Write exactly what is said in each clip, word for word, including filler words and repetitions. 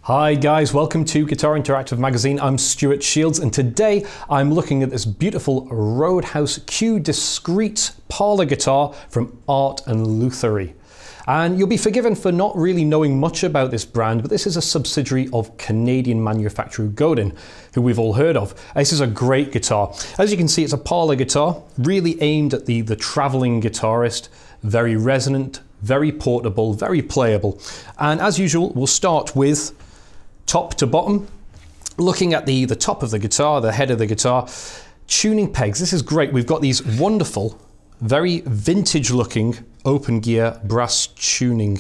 Hi guys, welcome to Guitar Interactive Magazine. I'm Stuart Shields and today I'm looking at this beautiful Roadhouse Q-Discrete Parlour guitar from Art Lutherie. And you'll be forgiven for not really knowing much about this brand, but this is a subsidiary of Canadian manufacturer Godin, who we've all heard of. This is a great guitar. As you can see, it's a parlour guitar, really aimed at the, the travelling guitarist, very resonant, very portable, very playable. And as usual, we'll start with top to bottom, looking at the, the top of the guitar, the head of the guitar, tuning pegs. This is great. We've got these wonderful, very vintage looking open gear brass tuning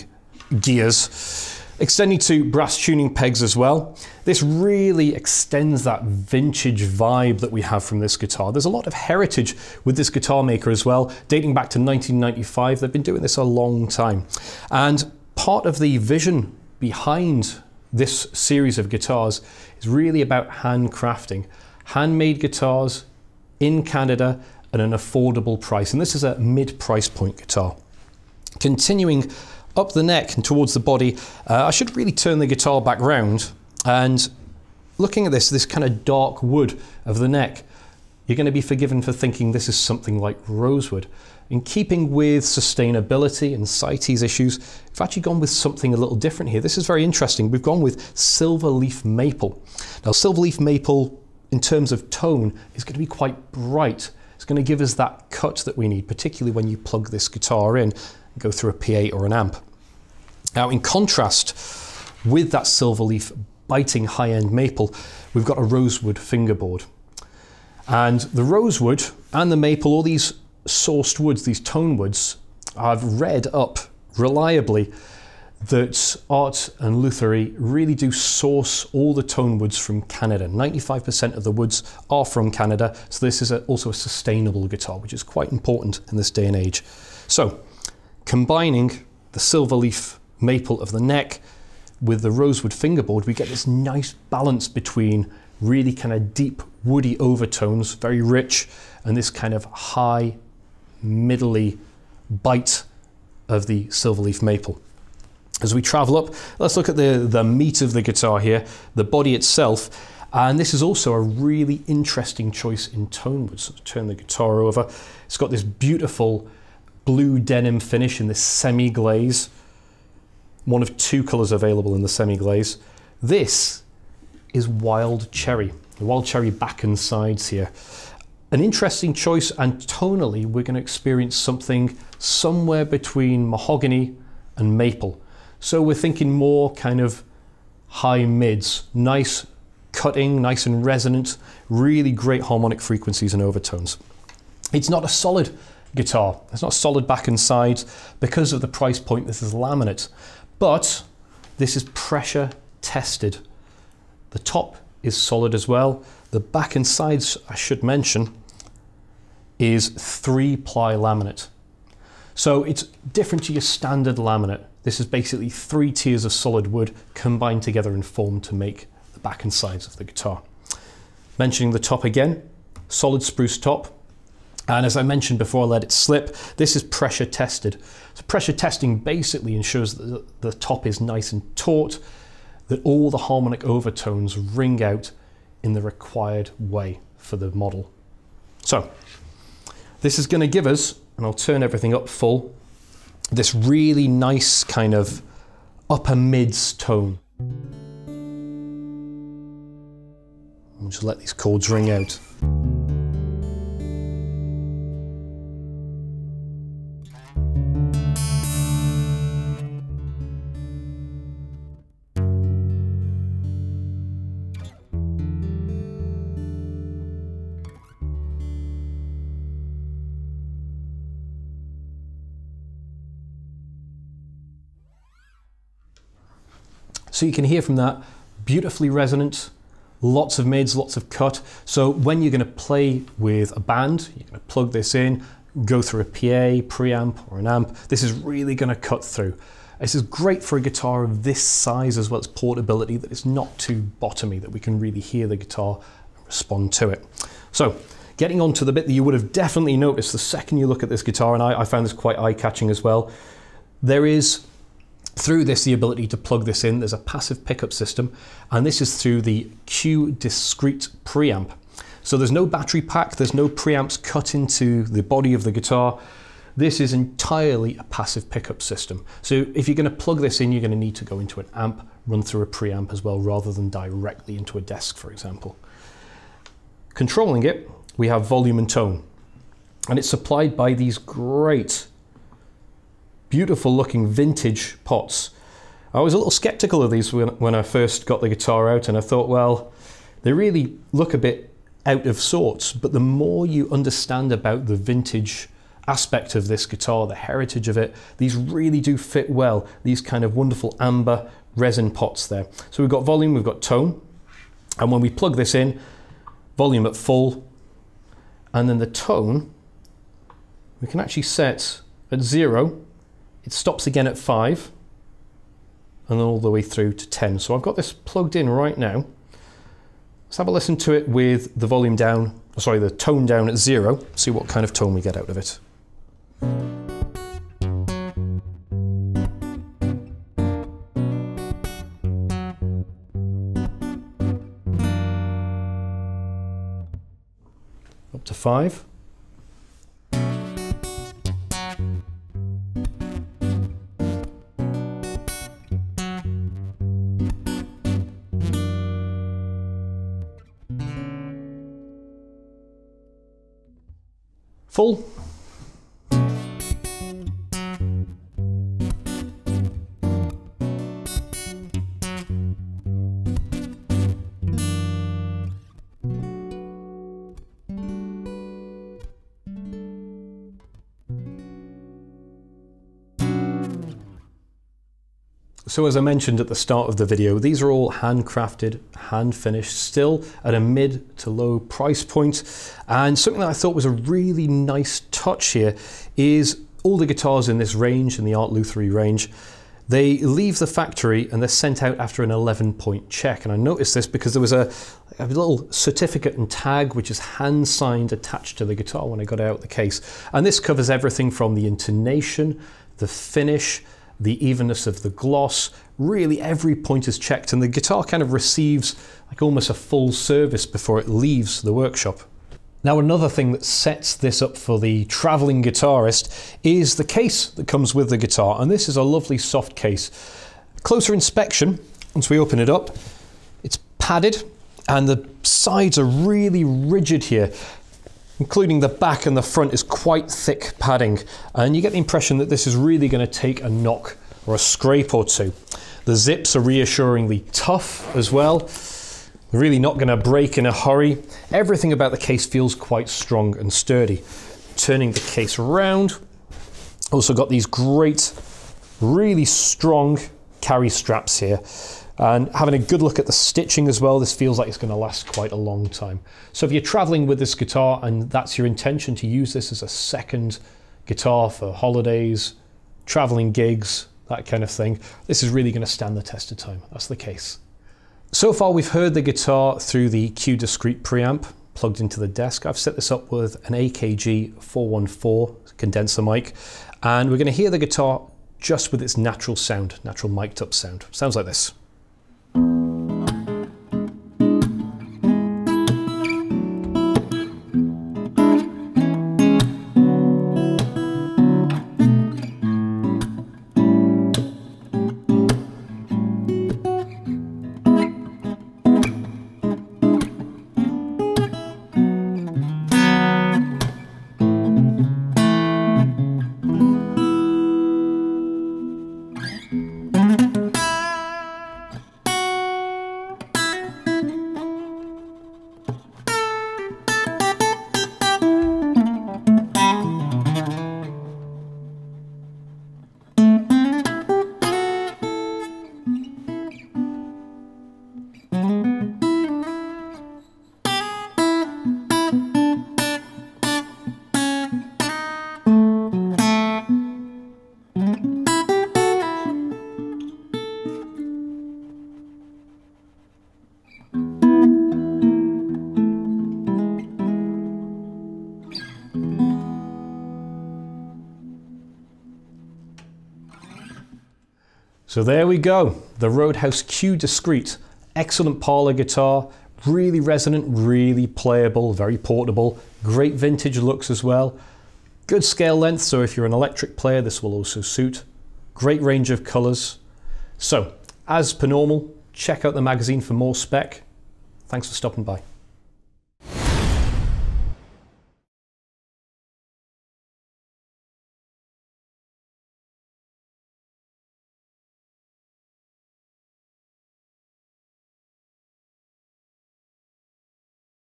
gears, extending to brass tuning pegs as well. This really extends that vintage vibe that we have from this guitar. There's a lot of heritage with this guitar maker as well, dating back to nineteen ninety-five. They've been doing this a long time. And part of the vision behind this series of guitars is really about handcrafting, handmade guitars in Canada at an affordable price. And this is a mid-price point guitar. Continuing up the neck and towards the body, uh, I should really turn the guitar back round, and looking at this, this kind of dark wood of the neck, you're going to be forgiven for thinking this is something like rosewood. In keeping with sustainability and CITES issues, we've actually gone with something a little different here. This is very interesting. We've gone with silver leaf maple. Now, silver leaf maple, in terms of tone, is going to be quite bright. It's going to give us that cut that we need, particularly when you plug this guitar in and go through a P A or an amp. Now, in contrast with that silver leaf biting high-end maple, we've got a rosewood fingerboard. And the rosewood and the maple, all these sourced woods, these tone woods, I've read up reliably that Art Lutherie really do source all the tone woods from Canada. ninety-five percent of the woods are from Canada, so this is a, also a sustainable guitar, which is quite important in this day and age. So, combining the silver leaf maple of the neck with the rosewood fingerboard, we get this nice balance between really kind of deep woody overtones, very rich, and this kind of high, middly bite of the silver leaf maple. As we travel up, let's look at the, the meat of the guitar here, the body itself. And this is also a really interesting choice in tone woods. So turn the guitar over. It's got this beautiful blue denim finish in this semi-glaze. One of two colors available in the semi-glaze. This is wild cherry. The wild cherry back and sides here. An interesting choice, and tonally we're going to experience something somewhere between mahogany and maple. So we're thinking more kind of high mids, nice cutting, nice and resonant, really great harmonic frequencies and overtones. It's not a solid guitar. It's not solid back and sides. Because of the price point, this is laminate, but this is pressure tested. The top is solid as well. The back and sides, I should mention, is three ply laminate. So it's different to your standard laminate. This is basically three tiers of solid wood combined together and formed to make the back and sides of the guitar. Mentioning the top again, solid spruce top. And as I mentioned before I let it slip, this is pressure tested. So pressure testing basically ensures that the top is nice and taut, that all the harmonic overtones ring out in the required way for the model. So this is going to give us, and I'll turn everything up full, this really nice kind of upper mids tone. I'll just let these chords ring out. So you can hear from that, beautifully resonant, lots of mids, lots of cut. So when you're going to play with a band, you're going to plug this in, go through a P A, preamp or an amp, this is really going to cut through. This is great for a guitar of this size as well as portability, that it's not too bottomy, that we can really hear the guitar and respond to it. So getting on to the bit that you would have definitely noticed the second you look at this guitar, and I, I found this quite eye-catching as well, there is through this the ability to plug this in. There's a passive pickup system, and this is through the Q-Discrete preamp. So there's no battery pack, there's no preamps cut into the body of the guitar. This is entirely a passive pickup system. So if you're going to plug this in, you're going to need to go into an amp, run through a preamp as well, rather than directly into a desk, for example. Controlling it, we have volume and tone. And it's supplied by these great, beautiful looking vintage pots. I was a little skeptical of these when, when I first got the guitar out, and I thought, well, they really look a bit out of sorts. But the more you understand about the vintage aspect of this guitar, the heritage of it, these really do fit well. These kind of wonderful amber resin pots there. So we've got volume, we've got tone, and when we plug this in, volume at full, and then the tone, we can actually set at zero, it stops again at five, and then all the way through to ten. So I've got this plugged in right now. Let's have a listen to it with the volume down, sorry, the tone down at zero, see what kind of tone we get out of it. Up to five. Full. So as I mentioned at the start of the video, these are all handcrafted, hand finished, still at a mid to low price point. And something that I thought was a really nice touch here is all the guitars in this range, in the Art Lutherie range, they leave the factory and they're sent out after an eleven point check. And I noticed this because there was a, a little certificate and tag which is hand signed attached to the guitar when I got it out of the case. And this covers everything from the intonation, the finish, the evenness of the gloss. Really every point is checked, and the guitar kind of receives like almost a full service before it leaves the workshop. Now another thing that sets this up for the traveling guitarist is the case that comes with the guitar, and this is a lovely soft case. Closer inspection, once we open it up, it's padded and the sides are really rigid here, including the back and the front is quite thick padding, and you get the impression that this is really going to take a knock or a scrape or two. The zips are reassuringly tough as well, really not going to break in a hurry. Everything about the case feels quite strong and sturdy. Turning the case around, also got these great, really strong carry straps here. And having a good look at the stitching as well, this feels like it's going to last quite a long time. So if you're traveling with this guitar and that's your intention to use this as a second guitar for holidays, traveling gigs, that kind of thing, this is really going to stand the test of time. That's the case. So far we've heard the guitar through the Q-Discrete preamp plugged into the desk. I've set this up with an A K G four one four condenser mic, and we're going to hear the guitar just with its natural sound, natural mic'd up sound. Sounds like this. So there we go, the Roadhouse Q-Discrete. Excellent parlour guitar, really resonant, really playable, very portable, great vintage looks as well. Good scale length, so if you're an electric player, this will also suit. Great range of colours. So, as per normal, check out the magazine for more spec. Thanks for stopping by.